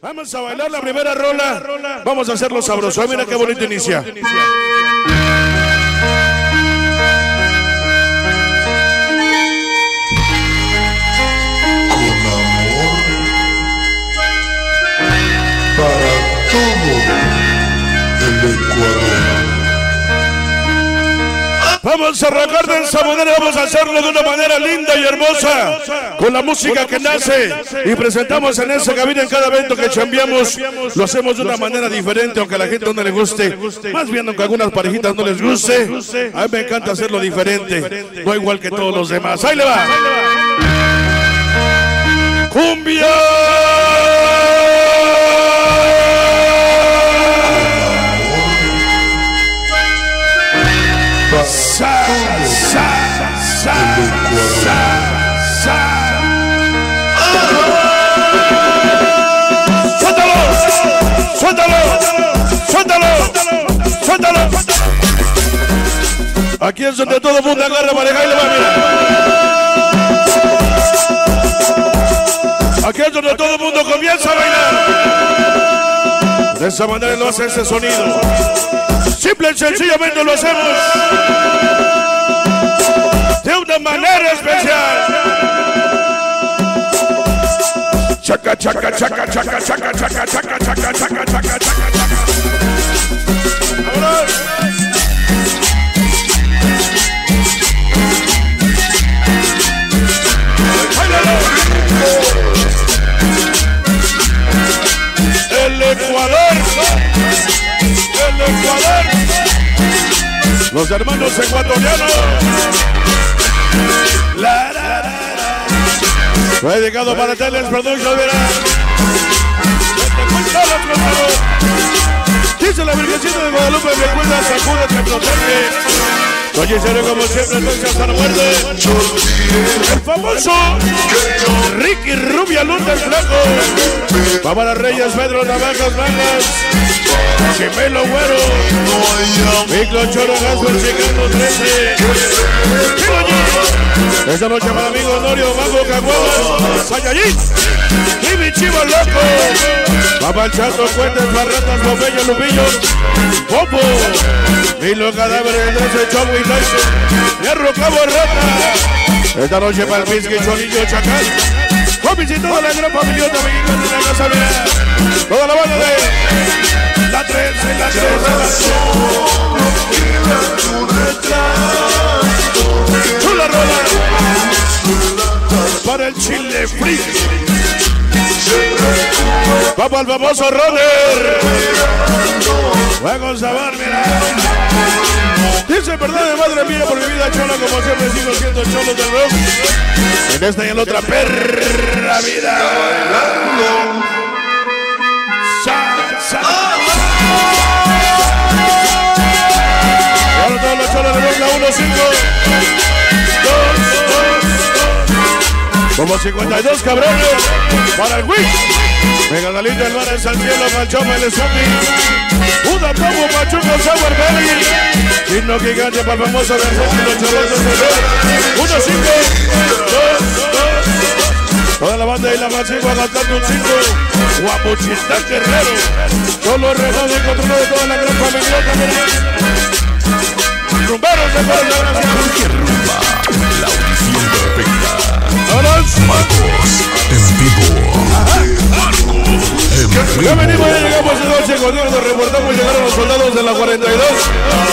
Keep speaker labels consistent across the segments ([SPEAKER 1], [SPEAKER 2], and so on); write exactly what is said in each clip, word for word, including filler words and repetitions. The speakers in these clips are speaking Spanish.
[SPEAKER 1] Vamos a bailar la primera rola. Vamos a hacerlo sabroso. Mira qué bonito inicia. Vamos a arrancar de esa manera, vamos a hacerlo de una manera linda y hermosa, con la música que nace y presentamos en esa cabina en cada evento que chambeamos. Lo hacemos de una manera diferente, aunque a la gente no le guste, más bien aunque a algunas parejitas no les guste. A mí me encanta hacerlo diferente, no igual que todos los demás. ¡Ahí le va! ¡Cumbia! Sa, sa, sa, sa, sa. ¡Suéltalo! ¡Suéltalo! ¡Suéltalo! ¡Suéltalo! Aquí es donde todo el mundo agarra pareja y le va, mira. Aquí es donde todo el mundo comienza a bailar. De esa manera lo hace ese sonido. Simple y sencillamente lo hacemos de una manera especial. Chaca, chaca, chaca, chaca, chaca, chaca, chaca, chaca, chaca, chaca, chaca. El Ecuador. El Ecuador, los hermanos ecuatorianos. La, la, la, la. Fue dedicado para Teles Productions, verá. Dice la Virgencita de Guadalupe, me cuida, sacude, te protege. Oye, serio como siempre, entonces hasta la muerte. El famoso Ricky Rubia Lunda el Flaco. Bárbara Reyes, Pedro Navajas Mangas, Gemelo Güero, Miclo Choro Gasper Chicano trece. Esta noche para amigo Norio, Mago Caguamas, Sayayín, Jimmy Chivo Loco, Papá el Chato, Cuentes, Barratas, Popello, Lupillo, Popo, Milo Cadáver, el trece, Chobo y Tyson, Hierro Cabo Rata. Esta noche para el Pisky, Cholillo, Chacal, Comis y toda la gran familia mexicana de la casa, mira. Toda la banda de la trece, la trece, chula rola para el Chile Free. Vamos al famoso Roder. Juegos Sabar, mira. Dice verdad de madre mía por mi vida chola, como siempre sigo siendo cholo del rock. En esta y en otra perra vida. Sa, sa. Ahora todos los cholos de rock, la uno, cinco, dos, dos, dos. Como cincuenta y dos cabrones para el Wii. Venga, Dalita, el bar, el San Cielo, Malchoma, el Zombie. Una Pomo, Pachuco, Sour Belly. Himno gigante para el famoso Versace, los chorros de uno, cinco, dos, dos. Toda la banda y la masiva cantando un cinco. Guapuchitán Guerrero. Solo remado y control de toda la gran familia también. Rumberos de toda la gracia.
[SPEAKER 2] Rumba, la audición perfecta.
[SPEAKER 1] Marcos
[SPEAKER 2] en vivo. Marcos en vivo.
[SPEAKER 1] Ya venimos, ya llegamos de noche con Dios, nos reportamos, llegaron los soldados de la cuarenta y dos.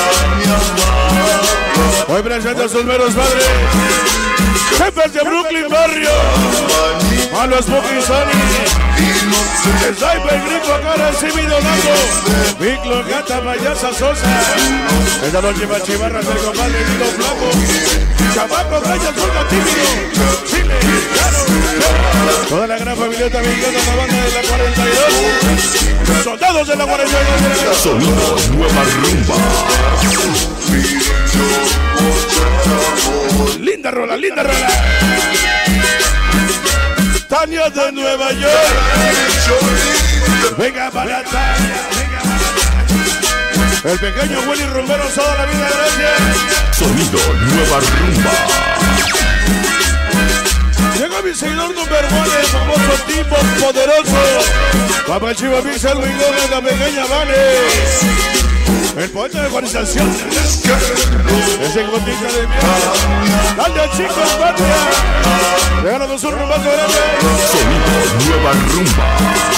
[SPEAKER 1] Hoy presenta a sus meros padres, jefes de Brooklyn Barrio, a los Smoking Sunny, el Sniper Grifo, Cara, Simi Donato, Miclo, Gata, Payasa, Sosa. Esta noche va Chivarras, el compadre, Nilo Flaco, Chamaco, Reyes, Fulga, Tímido, Chile, Claro, toda la gran familia mexicana, la banda de la cuarenta y dos, soldados de la cuarenta y dos.
[SPEAKER 2] Sonido Nueva Rumba.
[SPEAKER 1] Linda rola, linda rola. Tania de Nueva York. Venga para Tania, venga para Tania. El pequeño Willy Rumbero, toda la vida, gracias.
[SPEAKER 2] Sonido Nueva Rumba.
[SPEAKER 1] Llega mi seguidor número uno, el famoso tipo poderoso. Papá Chivo Pixel, Windows, la pequeña Vale. El poeta de organización. Ese gotita de mierda. Dale, chicos, patria. Regálanos un rumbazo grande.
[SPEAKER 2] Sonido Nueva Rumba.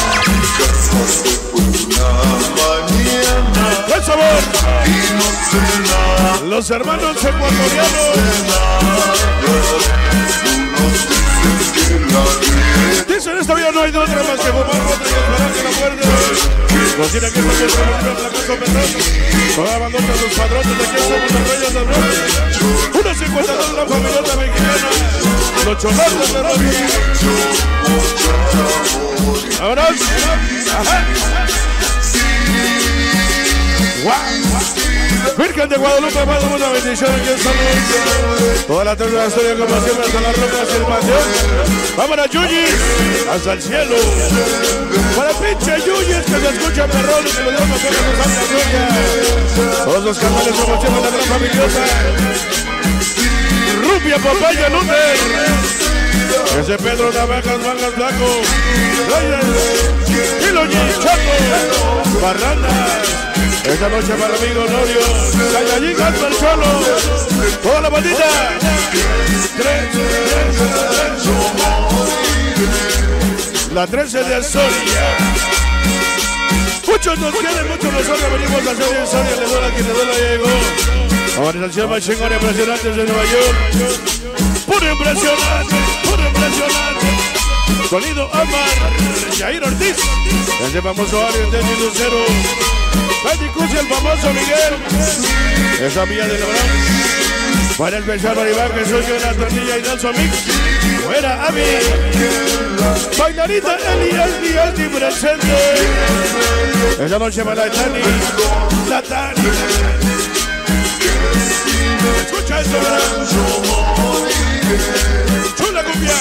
[SPEAKER 1] ¡Buen sabor! Los hermanos ecuatorianos. Dicen esta vida no hay de otra más que fumar otra y esperar que la muerte nos tiene que estar en la casa petróleo. Toda bandota sus padrones, de aquí somos los reyes del rock. Unos cincuenta y dos la familia mexicana. Los cholatos de rock. ¡Vámonos! ¡Ajá! Virgen de Guadalupe, más una bendición, aquí estamos. Toda la tarde de la historia, como siempre, hasta las rocas y el panteón. Vámonos, Yuyis, hasta el cielo. Para pinche Yuyis, que se escucha perrón y que le damos a la Santa Gloria. Todos los canales, como siempre, la gran familiosa. Rubia, papaya, Luther. Ese Pedro Navajas, mangas blanco. Reyes, Kilo Chaco, Barranas. Esta noche para el amigo Norio, Sayayín, hasta el suelo, toda la bandita. La trece de Soria. Muchos nos quieren, muchos nos odian, venimos a hacer Soria, le duela quien le duela, ya llegó. Organización más chingona, impresionantes de Nueva York. Puro impresionante, puro impresionante. Sonido Amar, Jair Ortiz. Ese famoso Ariel de Lucero. Betty Cusi, el famoso Miguel. Esa mía de Lebrón. Para el Bechano Iván, que soy yo en la tortilla y Nelson Mix. Fuera Ami. Bailarita Elías Díaz y presente. Esa noche para la Tani. La Tani. Escucha esto, ¿verdad? Chula cumbia.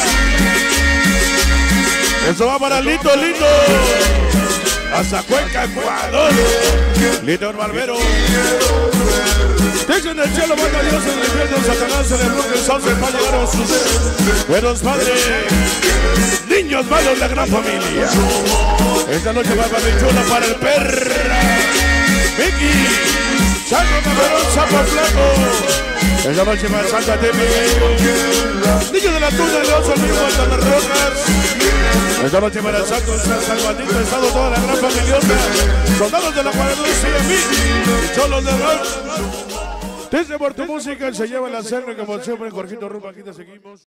[SPEAKER 1] Eso va para Lito, Lito. Hasta Cuenca, Ecuador. Lito Barbero. Dejen el cielo, manda Dios en el infierno, Satanás en el mundo, el sol se va a llegar a sus buenos padres. Niños malos, la gran familia. Esta noche va para mi chula, para el perro. Vicky. Chaco Camarón, Sapo Flaco. Esta noche para Santa Temi. Niños de la Tuna, León, Sol Mismo, de las Rocas. Esta noche para el Santo, San Salvadito, Estado, toda la gran familiosa. Soldados de la cuarenta y seis mil. Cholos de rock. Desde Puerto Música se lleva la cena, como siempre, Jorgito Rumba, aquí te seguimos.